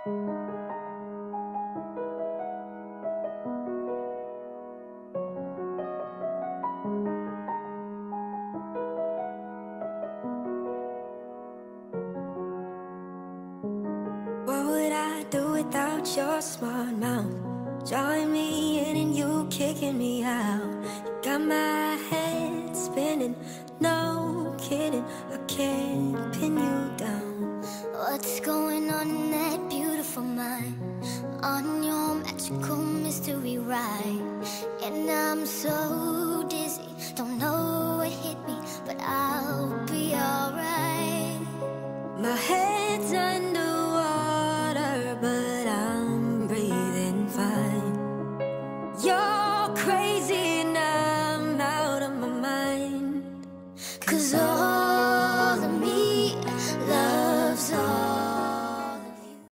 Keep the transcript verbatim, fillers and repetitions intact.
What would I do without your smart mouth? Drawing me in and you kicking me out. You got my head spinning, no kidding, I can't pin you down. What's going on in that beautiful mind? On your magical mystery ride. And I'm so dizzy, don't know what hit me, but I'll be alright. My head's under